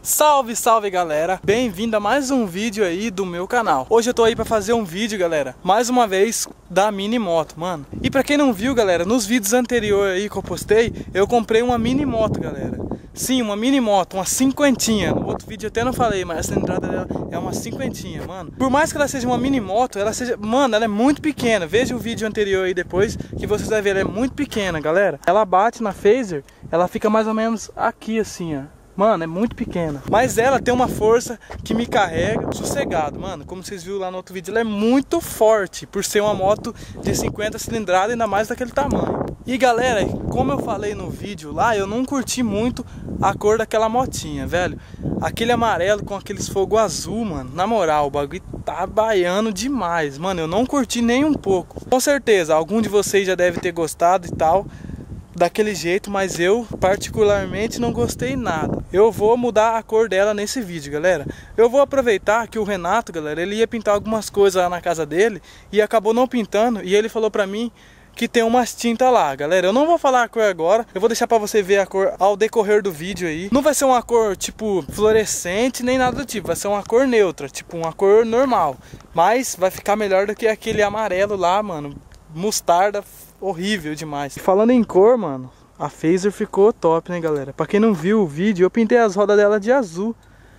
Salve, salve galera, bem-vindo a mais um vídeo aí do meu canal. Hoje eu tô aí pra fazer um vídeo, galera, mais uma vez da mini moto, mano. E pra quem não viu, galera, nos vídeos anteriores aí que eu postei, eu comprei uma mini moto, galera. Sim, uma mini moto, uma cinquentinha. No outro vídeo eu até não falei, mas a cilindrada dela é uma cinquentinha, mano. Por mais que ela seja uma mini moto, ela seja, mano, ela é muito pequena. Veja o vídeo anterior aí depois, que vocês vão ver, ela é muito pequena, galera. Ela bate na phaser, ela fica mais ou menos aqui assim, ó. Mano, é muito pequena. Mas ela tem uma força que me carrega sossegado, mano. Como vocês viram lá no outro vídeo, ela é muito forte por ser uma moto de 50 cilindradas, ainda mais daquele tamanho. E galera, como eu falei no vídeo lá, eu não curti muito a cor daquela motinha, velho. Aquele amarelo com aqueles fogo azul, mano. Na moral, o bagulho tá baiano demais, mano. Eu não curti nem um pouco. Com certeza, algum de vocês já deve ter gostado e tal, daquele jeito, mas eu particularmente não gostei nada. Eu vou mudar a cor dela nesse vídeo, galera. Eu vou aproveitar que o Renato, galera, ele ia pintar algumas coisas lá na casa dele e acabou não pintando, e ele falou pra mim que tem umas tintas lá, galera. Eu não vou falar a cor agora, eu vou deixar pra você ver a cor ao decorrer do vídeo aí. Não vai ser uma cor tipo fluorescente nem nada do tipo, vai ser uma cor neutra, tipo uma cor normal, mas vai ficar melhor do que aquele amarelo lá, mano, mostarda, horrível demais. Falando em cor, mano, a phaser ficou top, né, galera? Pra quem não viu o vídeo, eu pintei as rodas dela de azul.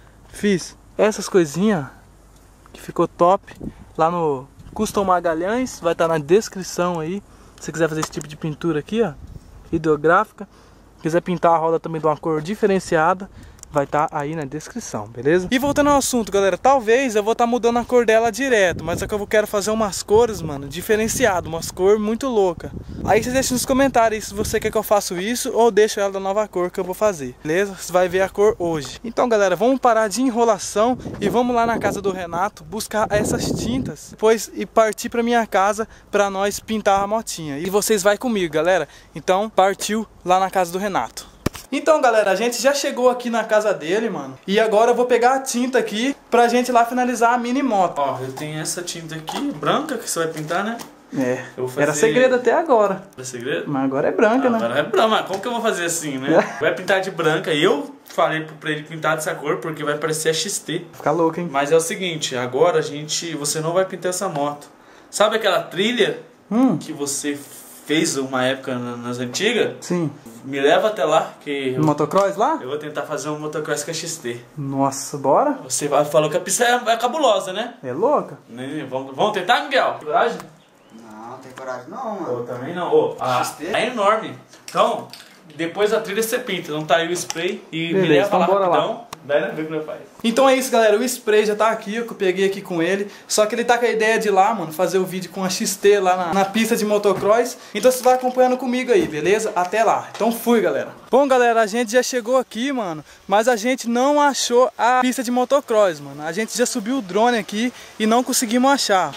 Fiz essas coisinhas que ficou top lá no Custom Magalhães, vai estar na descrição aí. Se você quiser fazer esse tipo de pintura aqui, ó, hidrográfica, quiser pintar a roda também de uma cor diferenciada, vai estar aí na descrição, beleza? E voltando ao assunto, galera, talvez eu vou estar mudando a cor dela direto, mas é que eu quero fazer umas cores, mano, diferenciadas, umas cores muito loucas. Aí vocês deixam nos comentários se você quer que eu faça isso ou deixo ela da nova cor que eu vou fazer, beleza? Você vai ver a cor hoje. Então, galera, vamos parar de enrolação e vamos lá na casa do Renato buscar essas tintas, depois e partir pra minha casa pra nós pintar a motinha. E vocês vai comigo, galera. Então, partiu lá na casa do Renato. Então, galera, a gente já chegou aqui na casa dele, mano. E agora eu vou pegar a tinta aqui pra gente lá finalizar a mini moto. Ó, eu tenho essa tinta aqui, branca, que você vai pintar, né? É, era segredo até agora. Era segredo? Mas agora é branca, né? Agora é branca, mas como que eu vou fazer assim, né? Vai pintar de branca, e eu falei pra ele pintar dessa cor porque vai parecer a XT. Fica louco, hein? Mas é o seguinte, agora você não vai pintar essa moto. Sabe aquela trilha que você fez uma época nas antigas? Sim. Me leva até lá, que Motocross lá? eu vou tentar fazer um motocross com a XT. Nossa, bora? Você falou que a pista é cabulosa, né? É louca? Vamos tentar, Miguel? Coragem? Não tem coragem não, mano. Eu também não. É enorme. Então, depois da trilha você pinta. Não tá aí o spray e beleza, me leva então lá bora rapidão. lá. Daí não vê o que eu faço. Então é isso, galera, o spray já tá aqui, eu peguei aqui com ele. Só que ele tá com a ideia de ir lá, mano, fazer o vídeo com a XT lá na pista de motocross. Então você vai acompanhando comigo aí, beleza? Até lá, então fui, galera. Bom, galera, a gente já chegou aqui, mano, mas a gente não achou a pista de motocross, mano. A gente já subiu o drone aqui e não conseguimos achar.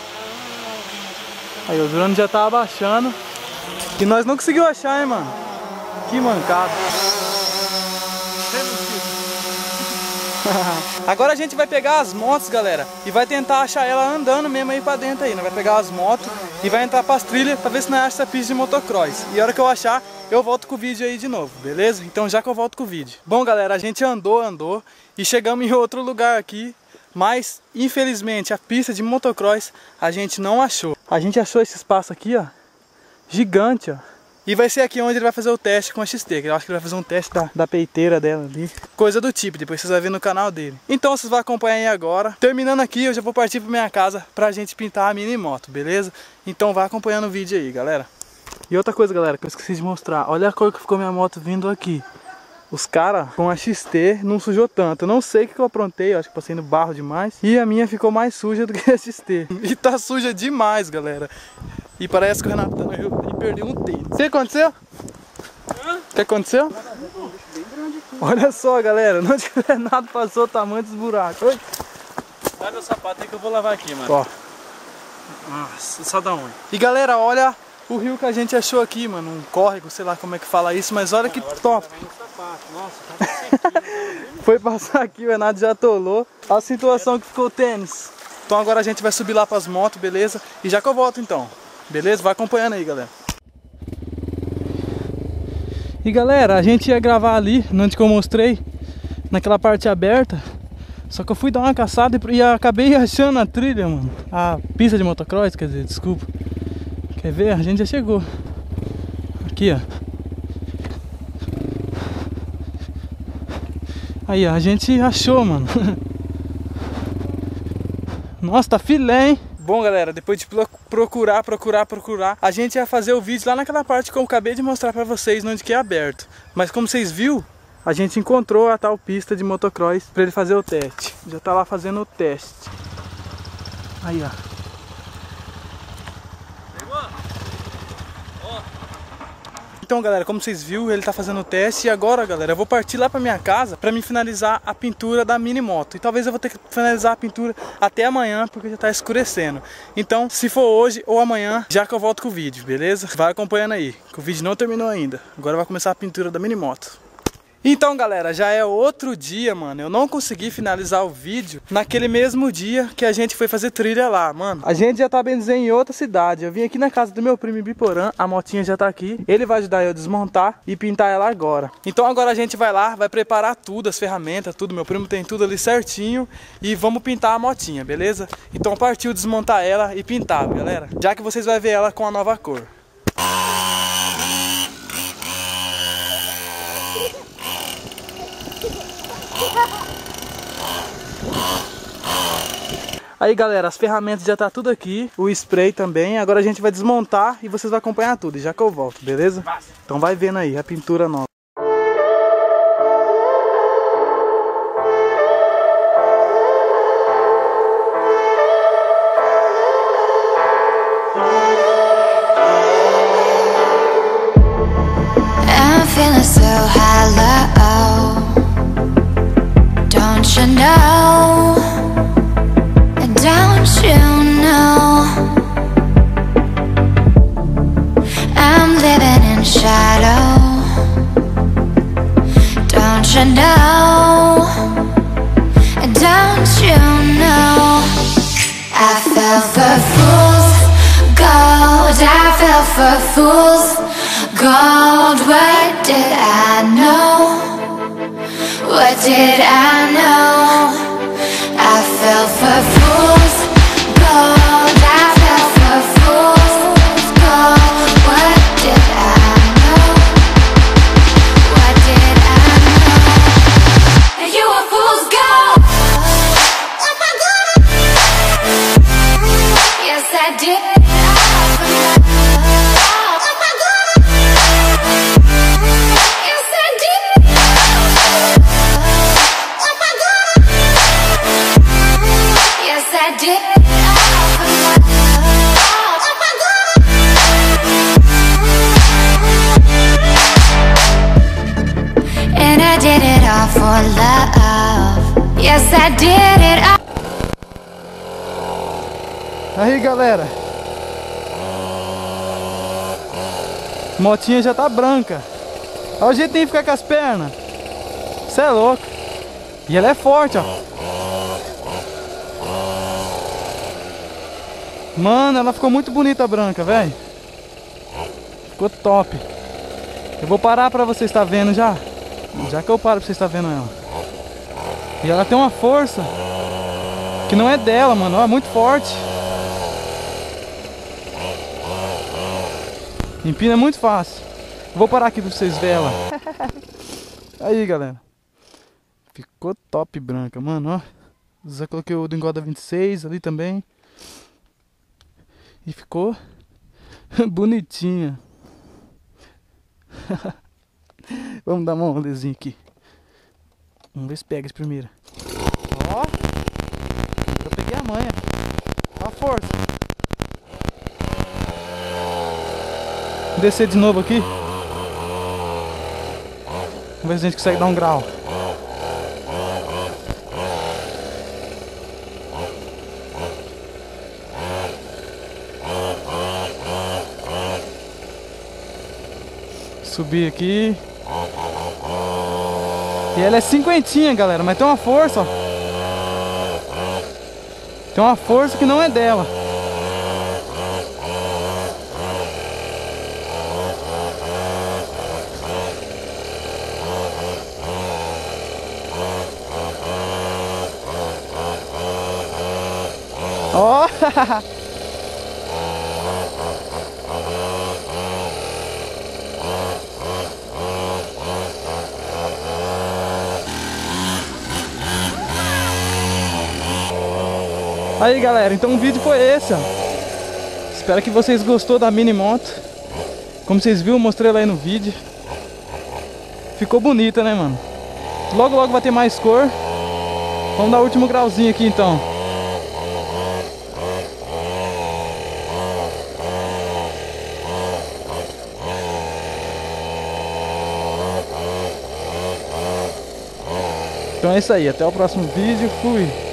Aí o drone já tá abaixando e nós não conseguimos achar, hein, mano. Que mancada. Agora a gente vai pegar as motos, galera, e vai tentar achar ela andando mesmo aí pra dentro aí. Nós vai pegar as motos e vai entrar pras trilhas pra ver se nós achamos essa pista de motocross. E a hora que eu achar, eu volto com o vídeo aí de novo, beleza? Então já que eu volto com o vídeo. Bom, galera, a gente andou e chegamos em outro lugar aqui, mas infelizmente a pista de motocross a gente não achou. A gente achou esse espaço aqui, ó, gigante, ó. E vai ser aqui onde ele vai fazer o teste com a XT, que eu acho que ele vai fazer um teste da peiteira dela ali. Coisa do tipo, depois vocês vão ver no canal dele. Então vocês vão acompanhar aí agora. Terminando aqui, eu já vou partir pra minha casa pra gente pintar a mini moto, beleza? Então vai acompanhando o vídeo aí, galera. E outra coisa, galera, que eu esqueci de mostrar. Olha a cor que ficou minha moto vindo aqui. Os caras com a XT não sujou tanto. Eu não sei o que eu aprontei, eu acho que passei no barro demais. E a minha ficou mais suja do que a XT. E tá suja demais, galera. E parece que o Renato tá no rio e perdeu um tênis. O que aconteceu? O que aconteceu? Olha só, galera, onde o Renato passou o tamanho dos buracos. Oi. Sai meu sapato aí que eu vou lavar aqui, mano. Ó. Nossa, só dá ruim. E galera, olha o rio que a gente achou aqui, mano. Um córrego, sei lá como é que fala isso, mas olha que top. Foi passar aqui, o Renato já atolou. Olha a situação que ficou o tênis. Então agora a gente vai subir lá pras motos, beleza? E já que eu volto então. Beleza? Vai acompanhando aí, galera. E galera, a gente ia gravar ali, onde que eu mostrei, naquela parte aberta. Só que eu fui dar uma caçada e acabei achando a trilha, mano. A pista de motocross, quer dizer, desculpa. Quer ver? A gente já chegou. Aqui, ó. Aí, ó, a gente achou, mano. Nossa, tá filé, hein? Bom, galera, depois de procurar, a gente ia fazer o vídeo lá naquela parte que eu acabei de mostrar pra vocês, onde que é aberto. Mas como vocês viram, a gente encontrou a tal pista de motocross pra ele fazer o teste. Já tá lá fazendo o teste. Aí, ó. Então, galera, como vocês viram, ele tá fazendo o teste. E agora, galera, eu vou partir lá pra minha casa pra me finalizar a pintura da mini moto. E talvez eu vou ter que finalizar a pintura até amanhã, porque já tá escurecendo. Então, se for hoje ou amanhã, já que eu volto com o vídeo, beleza? Vai acompanhando aí, que o vídeo não terminou ainda. Agora vai começar a pintura da mini moto. Então, galera, já é outro dia, mano. Eu não consegui finalizar o vídeo naquele mesmo dia que a gente foi fazer trilha lá, mano. A gente já tá, bem dizer, em outra cidade. Eu vim aqui na casa do meu primo em Biporã. A motinha já tá aqui. Ele vai ajudar eu a desmontar e pintar ela agora. Então agora a gente vai lá, vai preparar tudo, as ferramentas, tudo. Meu primo tem tudo ali certinho. E vamos pintar a motinha, beleza? Então partiu desmontar ela e pintar, galera. Já que vocês vão ver ela com a nova cor. Aí, galera, as ferramentas já tá tudo aqui, o spray também. Agora a gente vai desmontar e vocês vão acompanhar tudo, já que eu volto, beleza? Então vai vendo aí a pintura nova. I'm feeling so hollow, don't you know? Don't you know I'm living in shadow? Don't you know? Don't you know? I fell for fool's gold. I fell for fool's gold. What did I know? What did I know? I fell for fool's gold. I fell for fool's gold. What did I know? What did I know? You were fool's gold. Yes, I did. Yes, I did. Yes, I did. And I did it all for love. Yes, I did it all. Aí, galera, motinha já tá branca. Olha o jeito que tem que ficar com as pernas. Cê é louco. E ela é forte, ó. Mano, ela ficou muito bonita branca, velho. Ficou top. Eu vou parar pra vocês estar vendo já. Já que eu paro pra vocês estar vendo ela. E ela tem uma força que não é dela, mano. Ó, é muito forte. Empina é muito fácil. Vou parar aqui pra vocês verem ela. Aí, galera. Ficou top branca, mano, ó. Já coloquei o do Engoda 26 ali também. E ficou bonitinha. Vamos dar uma rolezinha aqui. Vamos ver se pega esse primeiro. Ó. Eu peguei a manha. Ó a força. Vou descer de novo aqui. Vamos ver se a gente consegue dar um grau. Subir aqui. E ela é cinquentinha, galera, mas tem uma força, ó. Tem uma força que não é dela. Ó! Aí galera, então o vídeo foi esse, ó. Espero que vocês gostou da mini moto. Como vocês viram, eu mostrei ela aí no vídeo. Ficou bonita, né, mano? Logo logo vai ter mais cor. Vamos dar o último grauzinho aqui então. Então é isso aí, até o próximo vídeo, fui!